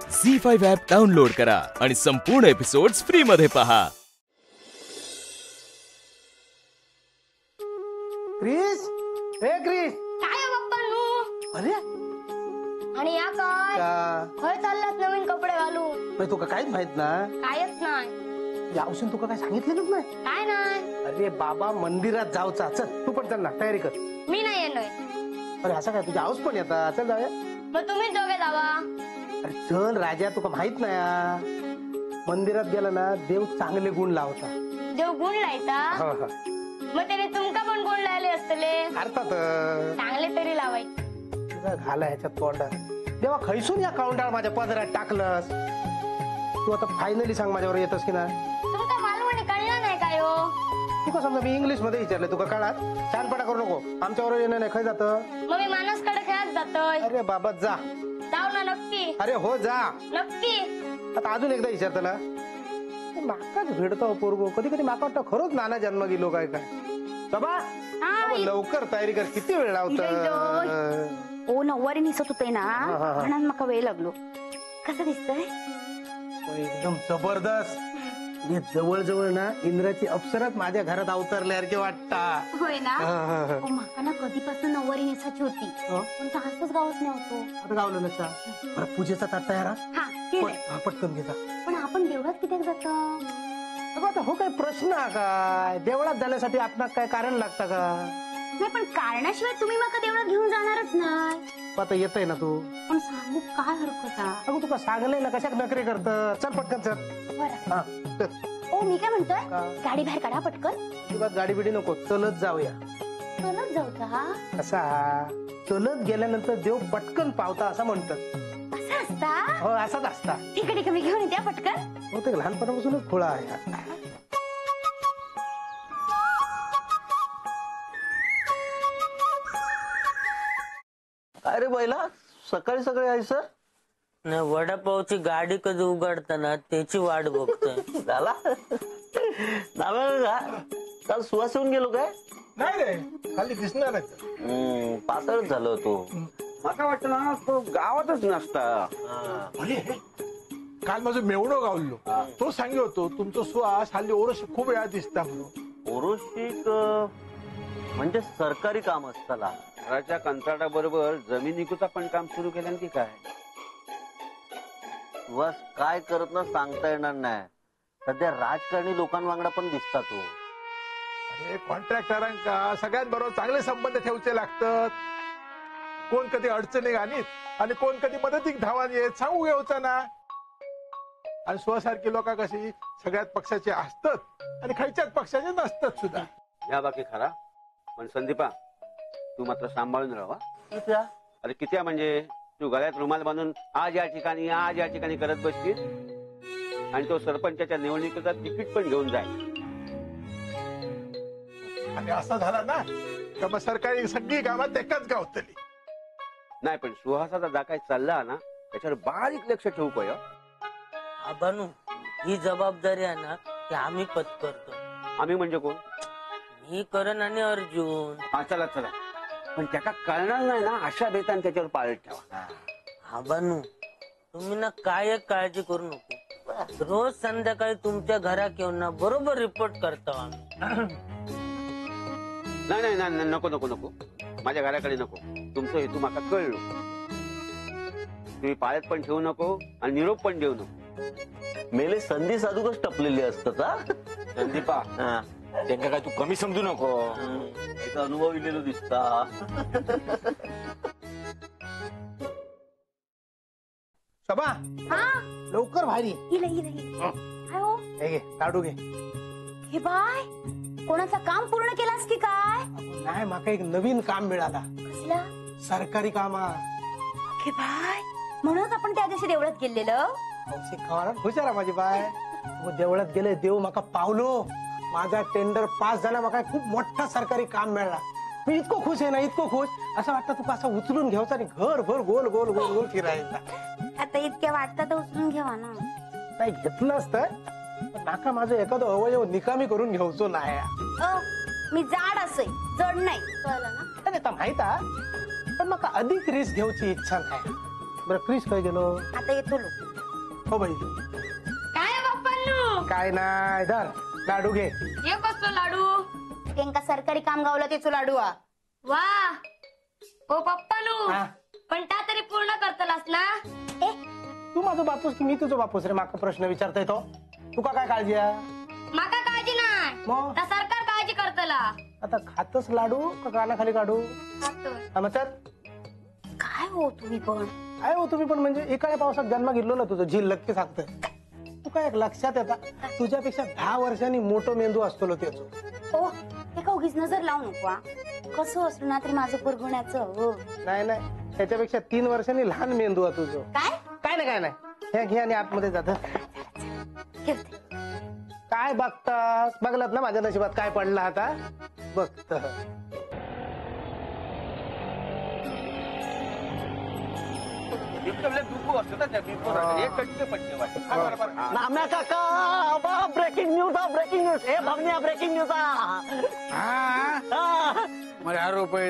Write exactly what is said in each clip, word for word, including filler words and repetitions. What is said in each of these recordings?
Zee five app download करा आणि संपूर्ण एपिसोड्स फ्री मध्ये पहा. क्रिस, हे क्रिस. काय बाप्पा अरे आणि या काय खय चाललात नवीन कपडे घालून? तुका काहीच माहित ना? कायच नाही. यावसून तुका काय सांगितलेलंच नाही? काय नाही. अरे बाबा मंदिरात जाऊचा. चल तू पण चल ना, तयारी कर. मी नाही येणार. अरे असं काय, तुझ्या हाऊस पण येतात. चल जाऊया. मग तुम्ही दोघे जावा. अरे चल राजा, तुका माहित नाही मंदिरात गेला ना देव चांगले गुण लावता. देव गुण लायता? मग त्याने तुमका पण गुण लावले असतले. अर्थात चांगले तरी लावायचे. तुझा घाला ह्याच्यात तोंडात. देवा खैसून या काउंटार माझ्या पदरात टाकलंस. तू आता फायनली सांग, माझ्यावर येतस की नाही? तुमका मालवणी कळलं नाही काय हो? तुका समजा मी इंग्लिश मध्ये विचारलं, तुका कळात? छानपणा करू नको. आमच्यावर येणं नाही. खय जात? मग मी मानसकडे खेळत जातोय. अरे बाबा जा. जाऊ ना नक्की. अरे हो जा नक्की. आता अजून एकदा विचारतो ना, माकाच भेटतो पोरगो. कधी कधी माका वाटतं खरंच नाना जन्म गेलो काय काय. बाबा लवकर तयारी कर, किती वेळ लावत? ओ नऊवारी निसत होते ना, म्हणून मका वेळ लागलो. कसं दिसतंय? एकदम जबरदस्त. जवळ जवळ ना इंद्राची अप्सराच माझ्या घरात अवतरल्यासारखे वाटता. होय ना. माका ना कधीपासून नऊवारी नेसायची होती, पण जास्तच गावत नव्हतो. आता गावलं नसा. बरं पूजेचा ताट तयार. हा पटकन घेता. पण आपण देवळात किती जातो? आता हो काय प्रश्न काय? देवळात जाण्यासाठी आपणाक काय कारण लागतं का? नाही, पण कारणाशिवाय तुम्ही मका देवळात घेऊन जाणारच नाही. आता येतय ना तू. पण सांगू काय हरकत आहे? अगं तुका सांगलंय ना, कशाक नखरे करत. चल पटकन चल. बरं. ओ मी काय म्हणतोय, गाडी बाहेर काढा पटकन. तुला गाडी बिडी नको, चलत जाऊया. चलत जाऊ का? असा चलत गेल्यानंतर देव पटकन पावता असं म्हणतात. असं असता? हो असाच असता. ठीक आहे ठीक आहे, मी घेऊन येते पटकन. हो ते लहानपणापासूनच खोळा आहे. अरे बैला, सकाळी सकाळी आहे सर. नाही, वडापावची गाडी कधी उघडताना त्याची वाट बघतोय. झाला काल सुवास येऊन गेलो काय? नाही रे, खाली दिसणार. पातळच झालं तो. मला वाटतं ना तो गावातच नसता. काल माझं मेवणं गावलो, तो सांगे होतो तुमचं सुवास हल्ली ओरस खूप वेळा दिसता म्हणून. ओरोशिक म्हणजे सरकारी काम असताना घराच्या कंत्राटाबरोबर जमीन विकूचा पण काम सुरू केलं की काय? सुवास काय करत ना सांगता येणार नाही. सध्या राजकारणी लोकांवांगडा पण दिसता तो. अरे कॉन्ट्रॅक्टरांका सगळ्यांबरोबर चांगले संबंध ठेवचे लागतात. कोण कधी अडचणी घालीत आणि कोण कधी मदतीक धावान येत सांगू घ्यायचा ना. आणि स्वसारखी लोक कशी सगळ्यात पक्षाचे असतात आणि खायच्याच पक्षाचे नसतात सुद्धा. या बाकी खरा, पण संदीपा तू मात्र सांभाळून राहा. अरे किती म्हणजे तू गळ्यात रुमाल बांधून आज या ठिकाणी आज या ठिकाणी करत बसशील आणि तो सरपंचाच्या निवडणुकीचा तिकीट पण घेऊन जाईल. आणि असं झाला ना तर मग सरकारी सगळी कामात एकाच गावतली. नाही, पण सुहासाचा जा काही चालला ना त्याच्यावर बारीक लक्ष ठेवू पाय. आबानू, ही जबाबदारी आहे ना की आम्ही पत्करतो. आम्ही म्हणजे कोण? मी करण आणि अर्जुन. हा चला चला, पण त्याला कळणार नाही ना अशा बेतान त्याच्यावर पाळत ठेवा. आबानू, तुम्ही ना काय काळजी करू नको. रोज संध्याकाळी तुमच्या घरात येऊन ना बरोबर रिपोर्ट करतो आम्ही. नाही नाही नाही, नको नको नको, माझ्या घराकडे नको. तुमचं हेतू माका कळलो. तुम्ही पाळत पण ठेवू नको आणि निरोप पण देऊ नको. मेले संधी साधूकच टपलेली असतात. संदीपा, त्यांना काय तू कमी समजू नको. एक अनुभव इलेलो दिसता. शबा लवकर भारी. काढू घे. हे बाय, कोणाचं काम पूर्ण केलास की काय? नाही, माका एक नवीन काम मिळाला. कसला? सरकारी कामा. हे बाय, म्हणूनच आपण त्या दिवशी देवळात गेलेलं. हुशार माझी बाय. देवळात गेले, देव माका पावलो. माझा टेंडर पास झाला. माका खूप मोठा सरकारी काम मिळाला. मी इतको खुश आहे ना, इतको खुश. असं वाटतं तू असं उचलून घ्यायचा आणि घर भर गोल गोल गोल गोल फिरायचा. आता इतक्या वाटतं तर उचलून घ्यावा ना. नाही घेतलं असतं, नाका माझं एखादं अवयव निकामी करून घ्यायचो नाही. मी जाड असे, जड नाही, कळलं ना? माहित आहे, पण मका अधिक रिस्क घ्यायची इच्छा नाही. बरं क्रिश काय गेलो आता येतो लोक. हो बाई काय बाप्पांनो काय नाही धर लाडू घे. हे कसं लाडू त्यांका सरकारी काम गावला तेचो लाडू हा. वा ओ पप्पानू हा. पण त्या तरी पूर्ण करतलास ना. ए तू माझा बापूस की मी तुझा बापूस रे माका प्रश्न विचारता येतो तुका काय काळजी आहे माका काळजी नाही मग तर सरकार काळजी करतला. आता खातच लाडू का कानाखाली काढू खातो. हा मग चल. काय हो तुम्ही पण काय हो तुम्ही पण म्हणजे एकाळ्या पावसात जन्म घेतलो ना तुझं झील नक्की सांगतंय तू काय लक्षात येता तुझ्यापेक्षा दहा वर्षांनी मोठो मेंदू असतो त्याचो. ओ ते का उगीच नजर लावू नको हा. कसं असलं ना तरी माझं पुरगुण्याचं हो. नाही नाही त्याच्यापेक्षा तीन वर्षांनी लहान मेंदू आहे तुझं. काय काय नाही काय नाही हे घे आणि आतमध्ये जात ठेवते. काय बघतास बघलात ना माझ्या नशिबात काय पडला आता बघत. नाम्या काका ब्रेकिंग न्यूज ब्रेकिंग न्यूज हे भावनिया ब्रेकिंग न्यूज रुपये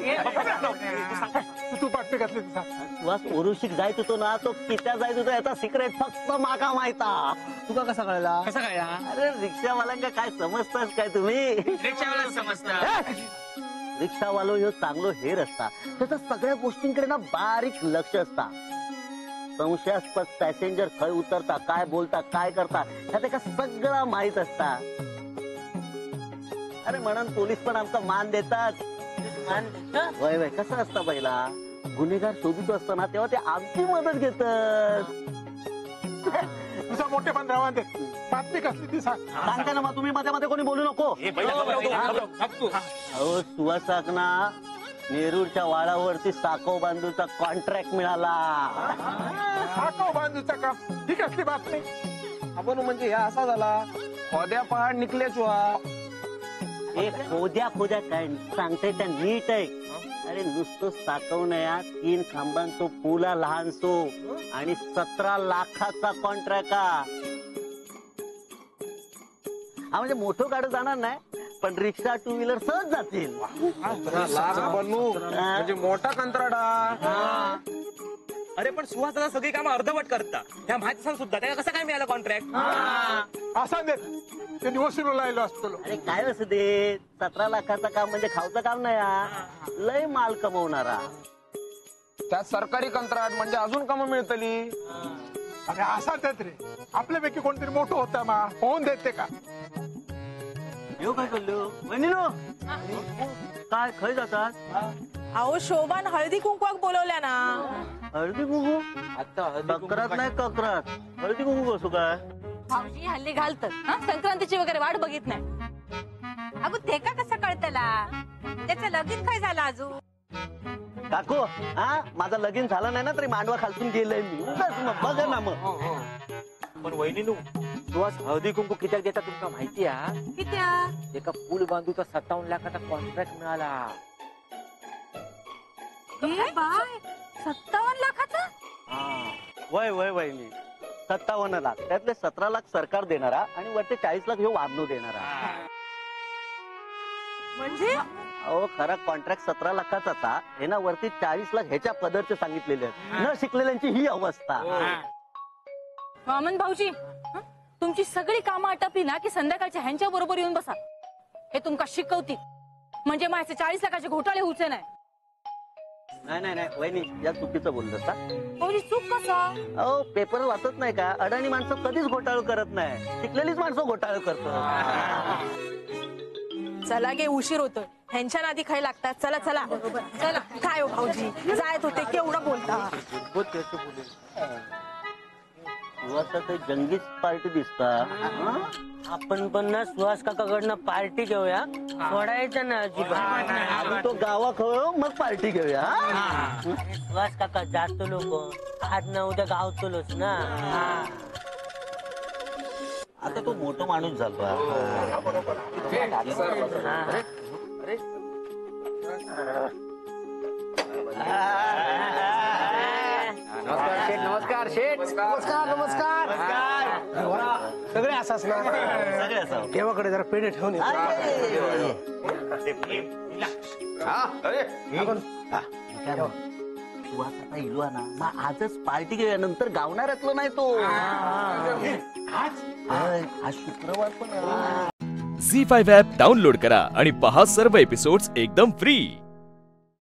तू पाठवे घातली तुझा सुहास ओरुशीक जायत होतो ना तो कित्या जायत होता याचा सिक्रेट फक्त माका माहिता. तुका कसा कळला कसं काय अरे रिक्षावाल्यांका काय समजतास काय तुम्ही रिक्षावाला समजता. रिक्षावालो ह्यो चांगलो हेर असता त्याचा सगळ्या गोष्टींकडे ना बारीक लक्ष असता. संशयास्पद पॅसेंजर खय उतरता काय बोलता काय करता ह्या त्याका सगळं माहित असता. अरे म्हणून पोलीस पण आमचा मान देतात. वय वय कसं असतं पहिला गुन्हेगार शोधित असताना तेव्हा ते आमची मदत घेतात. तुझा मोठे पण रावा दे बातमी कसली ती सांग. सांगता ना मग तुम्ही मध्ये मध्ये कोणी बोलू नको. अहो सुहासाक ना नेरूरच्या वाळावरती साखव बांधूचा कॉन्ट्रॅक्ट मिळाला. साखव बांधूचा काम ही कसली बातमी. आपण म्हणजे ह्या असा झाला खोद्या पहाड निकलेच वा एक खोद्या खोद्या काय सांगते त्या नीट आहे. अरे नुसतं साखव नया तीन खांबांचो पुला लहानसो आणि सतरा लाखाचा कॉन्ट्रॅक्ट हा म्हणजे मोठं गाडं जाणार नाही पण रिक्षा टू व्हीलर सहज जातील. म्हणजे मोठा कंत्राटा. अरे पण सुहास दादा सगळी कामं अर्धवट करता त्या माहिती सुद्धा त्याला कसं काय मिळालं कॉन्ट्रॅक्ट. असा दे त्यांनी वसूल लायलो असतो. अरे काय असं दे सतरा लाखाचं काम म्हणजे खावचं काम नाही हा. लय माल कमवणारा. त्यात सरकारी कंत्राट म्हणजे अजून कामं मिळतली. अरे असा देत रे आपल्यापैकी कोणतरी मोठं होता मा होऊन देते का. येऊ काय कळलो वहिनीनो काय खय जातात. अहो शोभान हळदी कुंकवाक बोलवल्या ना. हळदी कुंकू तक्रात नाही तक्रात हळदी कुंकू कसू काय. भाऊजी हल्ली घालतात हा संक्रांतीची वगैरे वाट बघित नाही. अगो ते का कसं कळतला त्याचं लगीन काय झालं अजून. काकू हा माझं लगीन झालं नाही ना तरी मांडवा खालसून गेलंय मी उगाच मग बघ ना मग. पण वहिनीनू सुहास हळदी कुंकू कित्याक देता तुमका माहिती आहे. कित्या एका पूल बांधूचा सत्तावन्न लाखाचा कॉन्ट्रॅक्ट मिळाला. सत्तावन्न लाखाचा. वय वय वहिनी सत्तावन्न लाख त्यातले सतरा लाख सरकार देणारा आणि वरचे चाळीस लाख ह्यो वामनू देणारा. म्हणजे अहो खरा कॉन्ट्रॅक्ट सतरा लाखाचा हे ना वरती चाळीस लाख ह्याच्या पदरचे सांगितलेले आहेत. न शिकलेल्यांची ही अवस्था. वामन भाऊजी हं? तुमची सगळी कामं आटपली ना की संध्याकाळच्या ह्यांच्या बरोबर येऊन बसा. हे तुमका शिकवतील म्हणजे माझे चाळीस लाखाचे घोटाळे होऊचे नाही. नाही नाही नाही वहिनी या चुकीचं बोलत का. भाऊजी चूक कसा. अहो पेपर वाचत नाही का अडाणी माणसं कधीच घोटाळा करत नाही शिकलेलीच माणसं घोटाळा करतात. चला गे उशीर होतोय ह्यांच्या नादी खाय लागतात. चला चला चला काय हो भाऊजी जायत होते केवढं बोलता. जंगीच पार्टी दिसता. आपण पण ना सुहास काकाकडनं पार्टी घेऊया. सोडायचं ना अजिबात. आधी तो गावाखळ मग पार्टी घेऊया. सुहास काका जास्त लोक आज ना उद्या गावतलोच ना. आता तो मोठा माणूस झाला. नमस्कार शेठ. नमस्कार नमस्कार सगळे असाच ना. सगळे असं देवाकडे जरा पेढे ठेवून येतो. तू आता इलो ना मग आजच पार्टी घेऊया नंतर गावणाऱ्यातलो नाही तो होय, आज शुक्रवार पण आहे. झी फाईव्ह ॲप डाउनलोड करा आणि पहा सर्व एपिसोड्स एकदम फ्री.